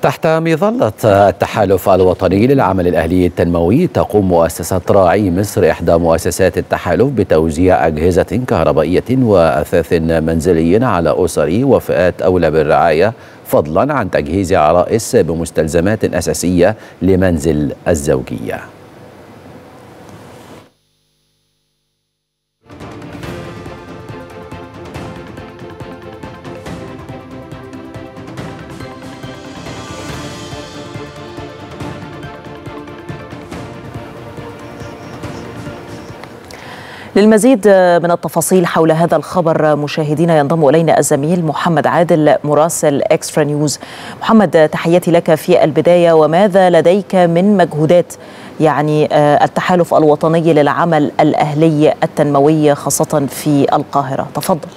تحت مظلة التحالف الوطني للعمل الأهلي التنموي، تقوم مؤسسة راعي مصر إحدى مؤسسات التحالف بتوزيع أجهزة كهربائية وأثاث منزلي على أسر وفئات أولى بالرعاية، فضلا عن تجهيز عرائس بمستلزمات أساسية لمنزل الزوجية. للمزيد من التفاصيل حول هذا الخبر مشاهدينا ينضم إلينا الزميل محمد عادل مراسل إكسترا نيوز. محمد، تحياتي لك في البداية، وماذا لديك من مجهودات التحالف الوطني للعمل الأهلي التنموي خاصة في القاهرة؟ تفضل.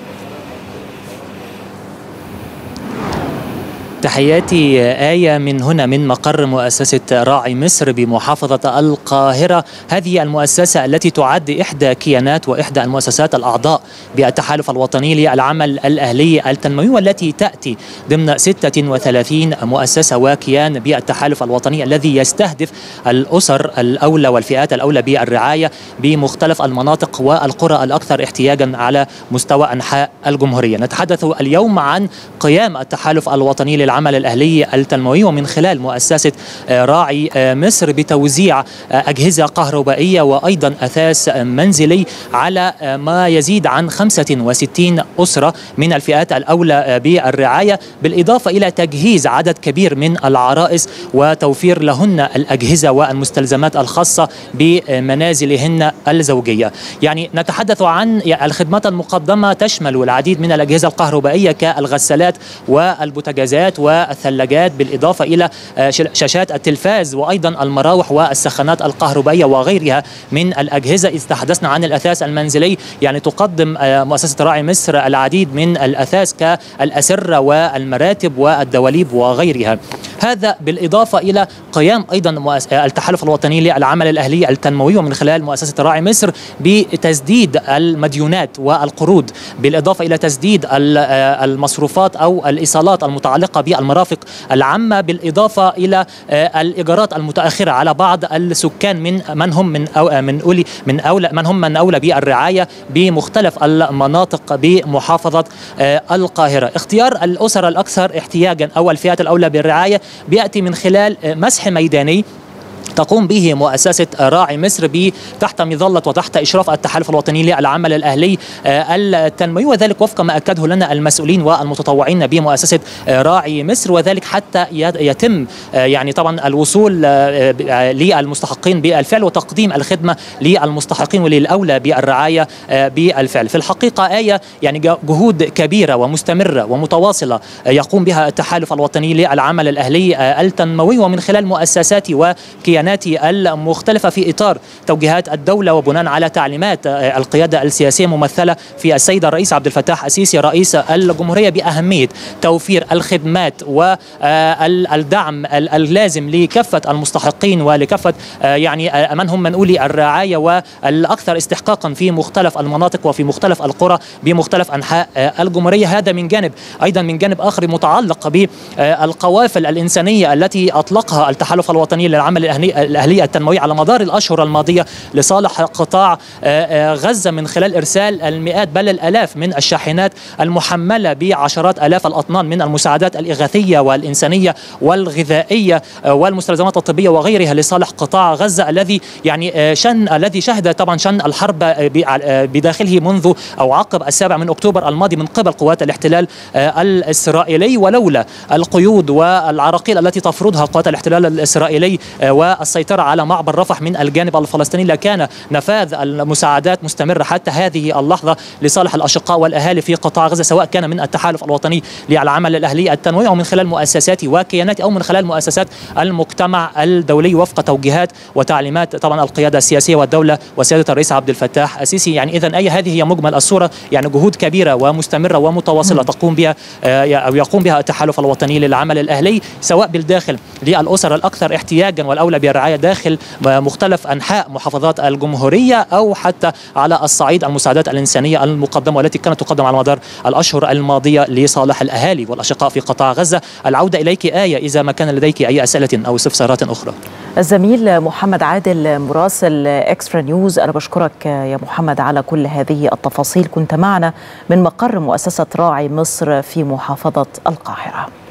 تحياتي آية من هنا من مقر مؤسسة راعي مصر بمحافظة القاهرة. هذه المؤسسة التي تعد إحدى كيانات وإحدى المؤسسات الأعضاء بالتحالف الوطني للعمل الأهلي التنموي، والتي تأتي ضمن 36 مؤسسة وكيان بالتحالف الوطني الذي يستهدف الأسر الأولى والفئات الأولى بالرعاية بمختلف المناطق والقرى الأكثر احتياجا على مستوى أنحاء الجمهورية. نتحدث اليوم عن قيام التحالف الوطني للعمل الأهلي التنموي ومن خلال مؤسسة راعي مصر بتوزيع أجهزة كهربائية وأيضا أثاث منزلي على ما يزيد عن 65 أسرة من الفئات الأولى بالرعاية، بالإضافة إلى تجهيز عدد كبير من العرائس وتوفير لهن الأجهزة والمستلزمات الخاصة بمنازلهن الزوجية. نتحدث عن الخدمات المقدمة تشمل العديد من الأجهزة الكهربائية كالغسالات والبوتاجازات والثلاجات، بالإضافة إلى شاشات التلفاز وأيضا المراوح والسخانات الكهربائية وغيرها من الأجهزة. إذ تحدثنا عن الأثاث المنزلي، تقدم مؤسسة راعي مصر العديد من الأثاث كالأسرة والمراتب والدواليب وغيرها. هذا بالإضافة إلى قيام أيضا التحالف الوطني للعمل الأهلي التنموي ومن خلال مؤسسة راعي مصر بتسديد المديونات والقروض، بالإضافة إلى تسديد المصروفات أو الإيصالات المتعلقة بالمرافق العامة، بالإضافة إلى الإيجارات المتأخرة على بعض السكان من أولى بالرعاية بمختلف المناطق بمحافظة القاهرة. اختيار الأسر الأكثر احتياجا أو الفئات الأولى بالرعاية بيأتي من خلال مسح ميداني تقوم به مؤسسة راعي مصر تحت مظلة وتحت إشراف التحالف الوطني للعمل الأهلي التنموي، وذلك وفق ما أكده لنا المسؤولين والمتطوعين بمؤسسة راعي مصر، وذلك حتى يتم طبعا الوصول للمستحقين بالفعل وتقديم الخدمة للمستحقين وللأولى بالرعاية بالفعل. في الحقيقة آية جهود كبيرة ومستمرة ومتواصلة يقوم بها التحالف الوطني للعمل الأهلي التنموي ومن خلال مؤسساتي وكياناتي المختلفة في إطار توجيهات الدولة وبناء على تعليمات القيادة السياسية ممثلة في السيد الرئيس عبد الفتاح السيسي رئيس الجمهورية بأهمية توفير الخدمات والدعم اللازم لكافة المستحقين ولكافة من هم منؤولي الرعاية والأكثر استحقاقا في مختلف المناطق وفي مختلف القرى بمختلف أنحاء الجمهورية. هذا من جانب، أيضا من جانب آخر متعلق بالقوافل الإنسانية التي أطلقها التحالف الوطني للعمل الأهلي التنموي على مدار الأشهر الماضية لصالح قطاع غزة، من خلال إرسال المئات بل الآلاف من الشاحنات المحملة بعشرات آلاف الأطنان من المساعدات الإغاثية والإنسانية والغذائية والمستلزمات الطبية وغيرها لصالح قطاع غزة الذي شهد طبعا شن الحرب بداخله منذ أو عقب 7 أكتوبر الماضي من قبل قوات الاحتلال الإسرائيلي. ولولا القيود والعراقيل التي تفرضها قوات الاحتلال الإسرائيلي والسيطرة على معبر رفح من الجانب الفلسطيني لكان نفاذ المساعدات مستمرة حتى هذه اللحظة لصالح الأشقاء والأهالي في قطاع غزة، سواء كان من التحالف الوطني للعمل الأهلي التنموي أو من خلال مؤسسات وكيانات أو من خلال مؤسسات المجتمع الدولي وفق توجيهات وتعليمات طبعا القيادة السياسية والدولة وسيادة الرئيس عبد الفتاح السيسي. إذن هذه هي مجمل الصورة، جهود كبيرة ومستمرة ومتواصلة يقوم بها التحالف الوطني للعمل الأهلي، سواء بالداخل للأسر الأكثر احتياجا والأولى بالرعاية داخل مختلف أنحاء محافظات الجمهورية أو حتى على الصعيد المساعدات الإنسانية المقدمة والتي كانت تقدم على مدار الأشهر الماضية لصالح الأهالي والأشقاء في قطاع غزة. العودة إليك آية إذا ما كان لديك أي أسئلة أو استفسارات أخرى. الزميل محمد عادل مراسل إكسترا نيوز، أنا بشكرك يا محمد على كل هذه التفاصيل. كنت معنا من مقر مؤسسة راعي مصر في محافظة القاهرة.